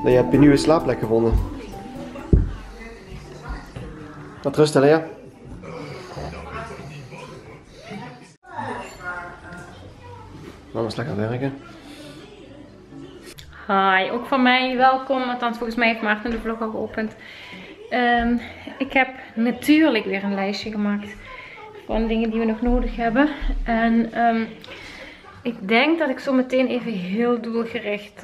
dat je hebt je nieuwe slaapplek gevonden. Wat rusten, Lea. Mama is lekker aan het werken. Hi, ook van mij welkom. Althans, volgens mij heeft Maarten de vlog al geopend. Ik heb natuurlijk weer een lijstje gemaakt van dingen die we nog nodig hebben. En ik denk dat ik zo meteen even heel doelgericht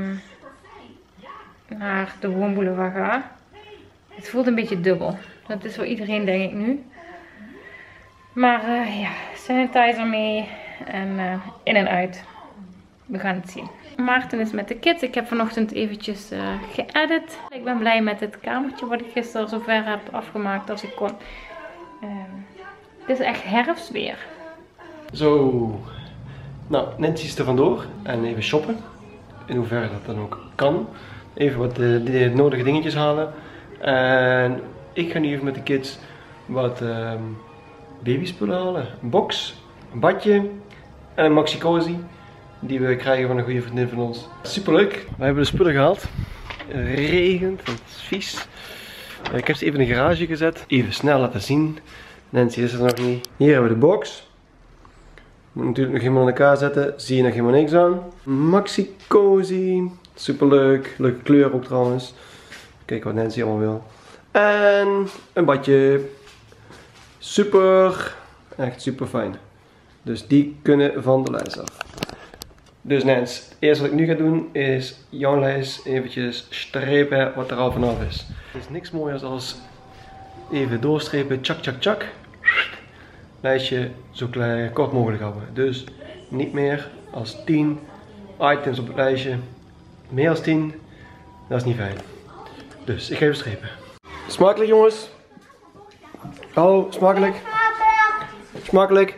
naar de woonboulevard ga. Het voelt een beetje dubbel. Dat is voor iedereen, denk ik nu. Maar ja, sanitizer mee en in en uit. We gaan het zien. Maarten is met de kids. Ik heb vanochtend eventjes geëdit. Ik ben blij met het kamertje wat ik gisteren zo ver heb afgemaakt als ik kon. Het is echt herfstweer. Zo. Nou, Nancy is er vandoor. En even shoppen. In hoeverre dat dan ook kan. Even wat de nodige dingetjes halen. En ik ga nu even met de kids wat babyspullen halen. Een box, een badje en een maxi cozy. Die we krijgen van een goede vriendin van ons. Super leuk. We hebben de spullen gehaald. Het regent, het is vies. Ik heb ze even in de garage gezet. Even snel laten zien. Nancy is er nog niet. Hier hebben we de box. Moet natuurlijk nog helemaal in elkaar zetten. Zie je nog helemaal niks aan. Maxi cozy. Super leuk. Leuke kleur ook trouwens. Kijk wat Nancy allemaal wil. En een badje. Super. Echt super fijn. Dus die kunnen van de lijst af. Dus Nens, het eerste wat ik nu ga doen is jouw lijst eventjes strepen wat er al vanaf is. Er is niks mooiers als even doorstrepen, tjak tjak tjak. Lijstje zo klein, kort mogelijk houden. Dus niet meer als 10 items op het lijstje. Meer als 10, dat is niet fijn. Dus ik ga even strepen. Smakelijk jongens. Hallo, smakelijk. Smakelijk.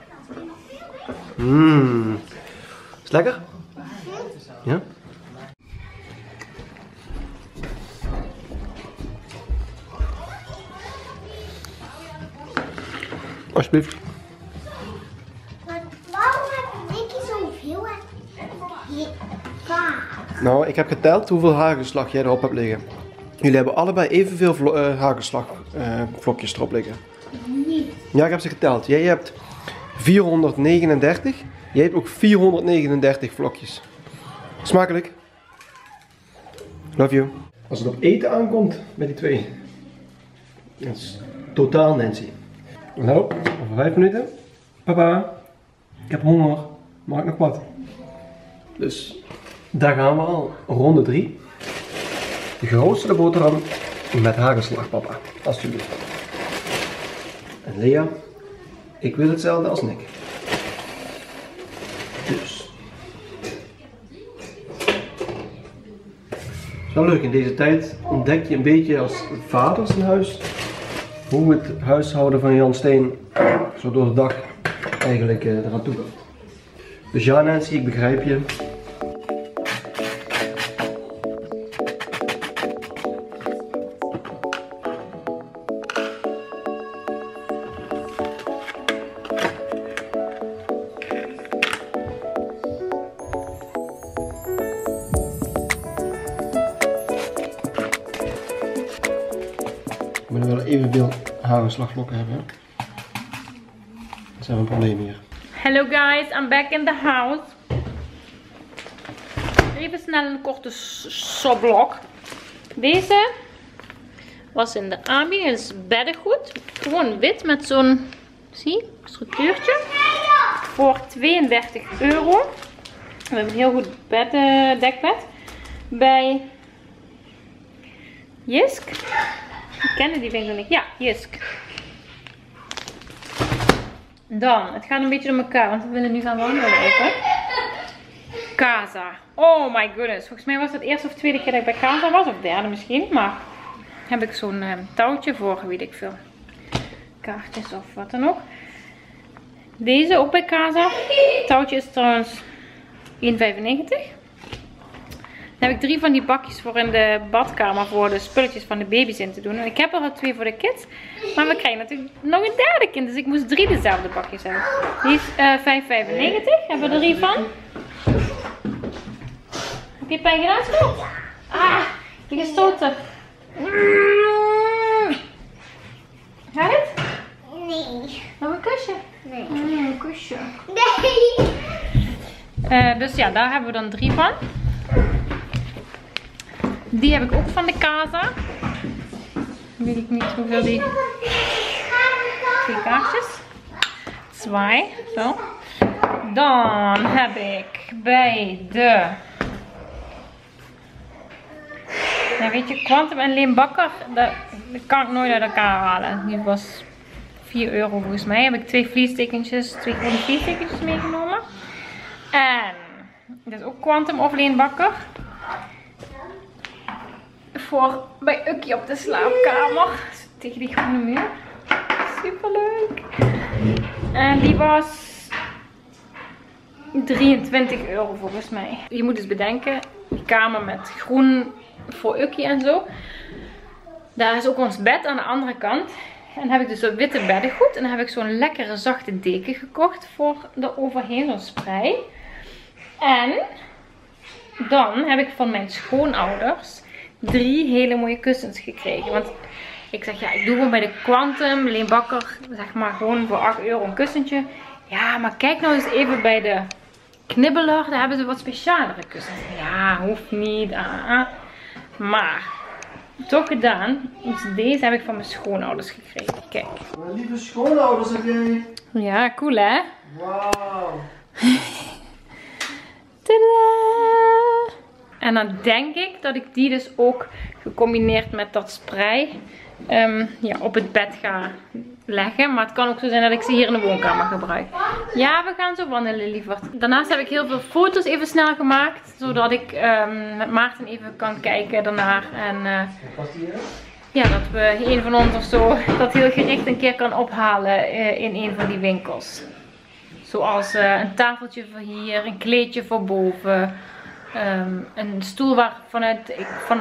Is lekker? Ja? Alsjeblieft. Waarom heb ik zoveel kaas? Nou, ik heb geteld hoeveel hagelslag jij erop hebt liggen. Jullie hebben allebei evenveel hagelslagvlokjes erop liggen. Niet. Ja, ik heb ze geteld. Jij hebt 439. Jij hebt ook 439 vlokjes. Smakelijk. Love you. Als het op eten aankomt met die twee. Dat is totaal Nancy. Nou, over 5 minuten. Papa, ik heb honger. Maak nog wat. Dus daar gaan we al. Ronde 3. De grootste boterham met hagelslag, papa. Alsjeblieft. En Lea, ik wil hetzelfde als Nick. Dus. Het is wel leuk, in deze tijd ontdek je een beetje als vaders in huis hoe het huishouden van Jan Steen zo door de dag eigenlijk eraan toe gaat. Dus ja Nancy, ik begrijp je. We willen wel evenveel hagelslagvlokken hebben. Dat zijn we een probleem hier. Hello guys, I'm back in the house. Even snel een korte soblok. Deze was in de Abi, het is beddengoed. Gewoon wit met zo'n, zie, structuurtje. Voor 32 euro. We hebben een heel goed dekbed. Bij Jysk. Ik kende die winkel niet. Ja, Jysk. Dan, het gaat een beetje door elkaar, want we willen nu gaan wandelen even. Casa. Oh my goodness. Volgens mij was het de eerste of tweede keer dat ik bij Casa was. Of derde misschien. Maar heb ik zo'n touwtje voor, weet ik veel. Kaartjes of wat dan ook. Deze ook bij Casa. Het touwtje is trouwens 1,95. Dan heb ik 3 van die bakjes voor in de badkamer voor de spulletjes van de baby's in te doen. En ik heb er al 2 voor de kids. Maar we krijgen natuurlijk nog een derde kind. Dus ik moest 3 dezelfde bakjes hebben. Die is 5,95. Hebben we er 3 van. Heb je pijn gedaan, schat? Ah, je gestoten. Gaat het? Nee. Nog een kusje? Nee. Een kusje. Nee. Dus ja, daar hebben we dan 3 van. Die heb ik ook van de Casa. Weet ik niet hoeveel die... 2 kaartjes. 2. Zo. Dan heb ik bij de... Ja, weet je, Quantum en Leenbakker, dat kan ik nooit uit elkaar halen. Die was €4 volgens mij. Heb ik 2 vliestekentjes, 2 gewone vliestekentjes meegenomen. En dit is ook Quantum of Leenbakker. Voor bij Ukkie op de slaapkamer. Tegen die groene muur. Super leuk. En die was €23 volgens mij. Je moet dus bedenken, die kamer met groen voor Ukkie en zo. Daar is ook ons bed aan de andere kant. En dan heb ik dus dat witte beddengoed. En dan heb ik zo'n lekkere zachte deken gekocht voor er overheen, zo'n sprei. En dan heb ik van mijn schoonouders 3 hele mooie kussens gekregen. Want ik zeg, ja, ik doe gewoon bij de Quantum, Leenbakker, zeg maar gewoon voor €8 een kussentje. Ja, maar kijk nou eens even bij de Knibbeler, daar hebben ze wat specialere kussens. Ja, hoeft niet. Maar, toch gedaan. Dus deze heb ik van mijn schoonouders gekregen. Kijk. Mijn lieve schoonouders heb jij. Ja, cool hè? Wauw. Tadaa! En dan denk ik dat ik die dus ook gecombineerd met dat sprei ja, op het bed ga leggen. Maar het kan ook zo zijn dat ik ze hier in de woonkamer gebruik. Ja, we gaan zo wandelen, lieverd. Daarnaast heb ik heel veel foto's even snel gemaakt. Zodat ik met Maarten even kan kijken daarnaar. En ja, dat we een van ons of zo dat heel gericht een keer kan ophalen in een van die winkels. Zoals een tafeltje voor hier, een kleedje voor boven. Een stoel waar vanuit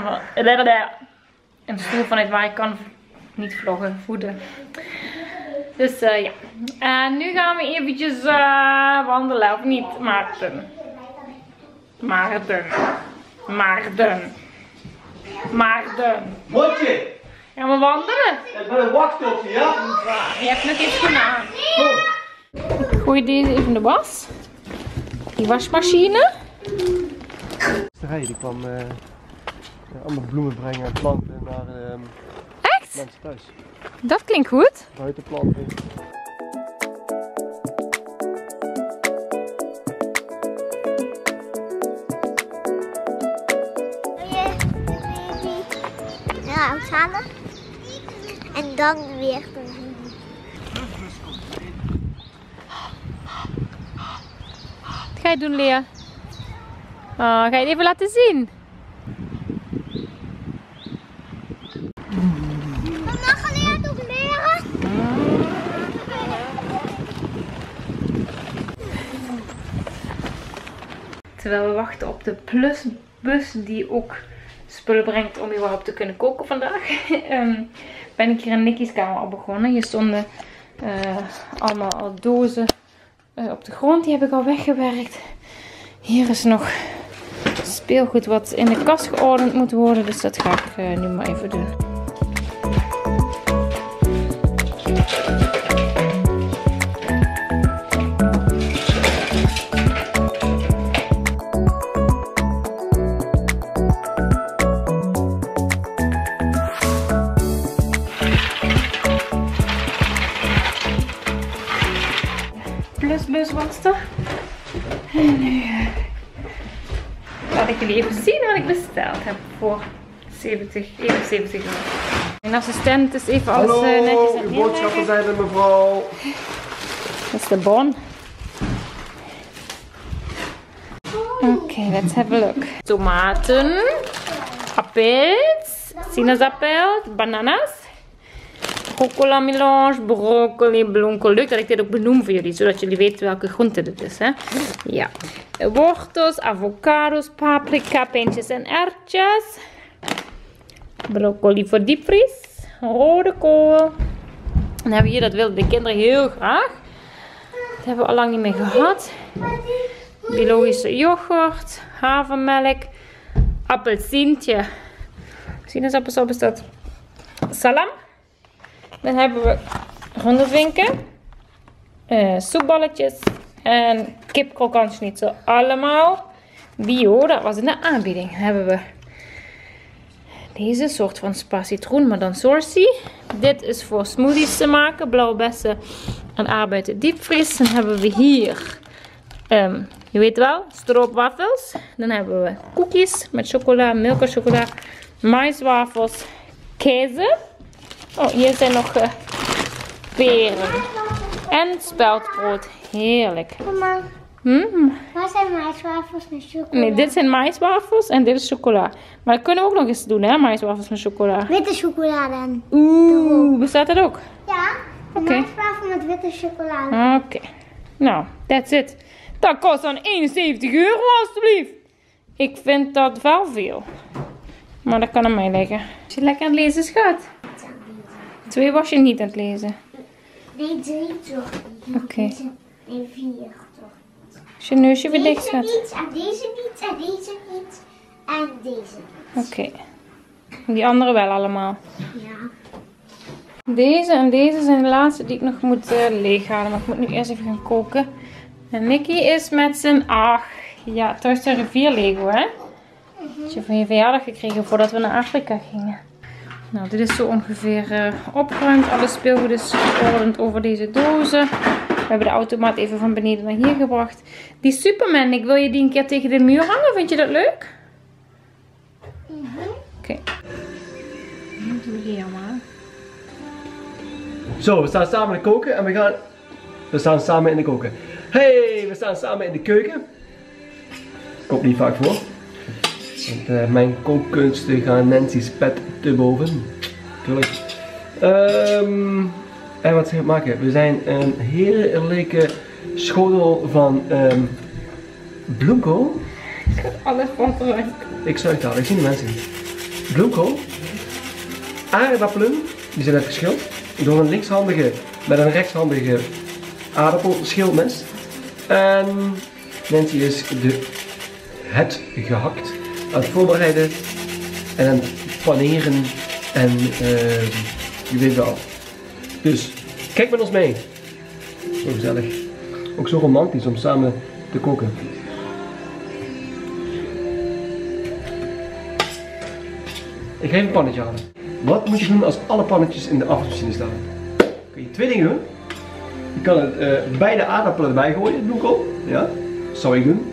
een stoel vanuit waar ik kan niet vloggen, voeden. Dus ja. En nu gaan we eventjes wandelen, of niet, Maarten? Maarten. Motje! Gaan we wandelen? Ik ben een wachtopje, ja? Je hebt nog iets schoenen aan. Ik gooi deze even in de was. Die wasmachine. Die kwam allemaal bloemen brengen en planten naar Echt? mensen thuis. Dat klinkt goed. Buiten planten. Ja, uithalen. En dan weer doen. Wat ga je doen, Lea? Oh, ga je het even laten zien? Mama, ga je het ook leren? Terwijl we wachten op de plusbus die ook spullen brengt om überhaupt te kunnen koken vandaag. Ben ik hier in Nicky's kamer al begonnen. Hier stonden allemaal al dozen op de grond. Die heb ik al weggewerkt. Hier is nog speelgoed wat in de kast geordend moet worden. Dus dat ga ik nu maar even doen. Plusbus was er. En nu laat ik jullie even zien wat ik besteld heb voor 71 euro. Mijn assistent is even alles netjes aan het uw boodschappen neerleggen. zijn er, mevrouw. Dat is de bon. Oké, let's have a look. Tomaten, appels, sinaasappels, bananas, rucola melange, broccoli, bloemkool. Leuk dat ik dit ook benoem voor jullie, zodat jullie weten welke groente dit is. Hè? Ja. Wortels, avocados, paprika, pintjes en erwtjes. Broccoli voor diepvries. Rode kool. Dan hebben we hier, dat wilden de kinderen heel graag. Dat hebben we al lang niet meer gehad. Biologische yoghurt, havermelk, appelsientje. Sinaasappelsap is dat. Salam. Dan hebben we rondervinken. Soepballetjes. En kipkrokantschnitzel. Allemaal bio. Dat was in de aanbieding. Dan hebben we deze soort van spa citroen, maar dan sourcy. Dit is voor smoothies te maken. Blauwe bessen en aardbeien diepvries. Dan hebben we hier, je weet wel, stroopwafels. Dan hebben we koekjes met chocola, milka-chocola, maïswafels, kazen. Oh, hier zijn nog peren. En speldbrood. Heerlijk. Mama, waar zijn maïswafels met chocola? Nee, dit zijn maïswafels en dit is chocola. Maar dat kunnen we ook nog eens doen, hè? Maïswafels met chocola. Witte chocola dan. Oeh, bestaat dat ook? Ja, een Oké. maïswafel met witte chocola. Oké. Nou, that's it. Dat kost dan €71 alstublieft. Ik vind dat wel veel. Maar dat kan aan mij liggen. Is je lekker aan het lezen, schat? 2 was je niet aan het lezen. Nee, 3 toch niet. Oké. Nee, 4 toch. Is je neusje weer dicht, Deze schat? niet, en deze niet, en deze niet, en deze niet. Oké. Die andere wel allemaal. Ja. Deze en deze zijn de laatste die ik nog moet leeghalen. Maar ik moet nu eerst even gaan koken. En Nicky is met zijn ja, Toy Story 4 Lego, hè? Dat je van je verjaardag gekregen voordat we naar Afrika gingen. Nou, dit is zo ongeveer opgeruimd. Alle speelgoed is geordend over deze dozen. We hebben de automaat even van beneden naar hier gebracht. Die Superman, ik wil je die een keer tegen de muur hangen. Vind je dat leuk? Oké. Dat doe ik hier maar. Zo, we staan samen in de koken en we staan samen in de koken. Hey, we staan samen in de keuken. Komt niet vaak voor. Want mijn kookkunsten gaan Nancy's pet te boven. Tuurlijk. En wat zijn we maken? We zijn een hele leuke schotel van bloemkool. Ik ga alles van eruit. Ik sluit daar, ik zie de mensen niet. Bloemkool. Aardappelen, die zijn net geschild. Door een linkshandige met een rechtshandige aardappelschilmes. En Nancy is het gehakt aan het voorbereiden en aan het paneren en je weet wel. Dus kijk met ons mee. Zo gezellig. Ook zo romantisch om samen te koken. Ik ga even een pannetje halen. Wat moet je doen als alle pannetjes in de afwasmachine staan? Kun je 2 dingen doen. Je kan het beide aardappelen erbij gooien, het bloemkool. Ja, dat zou ik doen.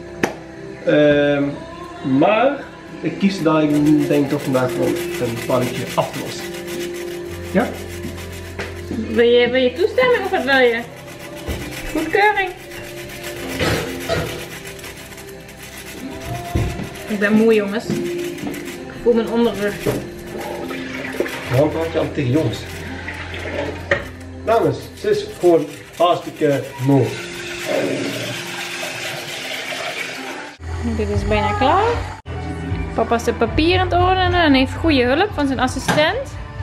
Maar ik kies daar, ik denk toch vandaag voor een pannetje af te lossen. Ja? Wil je toestemming of wat wil je? Goedkeuring. Ik ben moe, jongens. Ik voel mijn onderrug. Waarom praat je al tegen jongens? Dames, ze is gewoon hartstikke moe. Dit is bijna klaar. Papa is de papier aan het ordenen en heeft goede hulp van zijn assistent.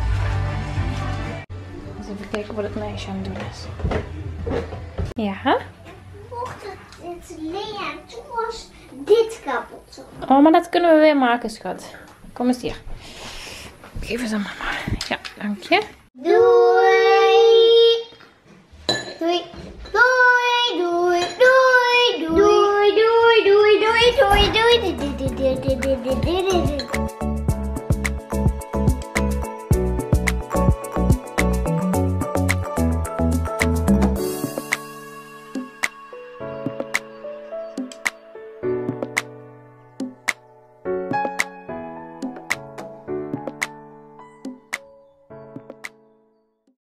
Dus even kijken wat het meisje aan het doen is. Ja? Mocht het Lea toen was dit kapot. Oh, maar dat kunnen we weer maken, schat. Kom eens hier. Geef eens aan mama. Ja, dank je. Doei! Doei! Doei! Doei! Doei! Doei! Doei! Doei! Doei! Doei! Doei! Doei! Doei! Doei! Doei! Doei! Doei!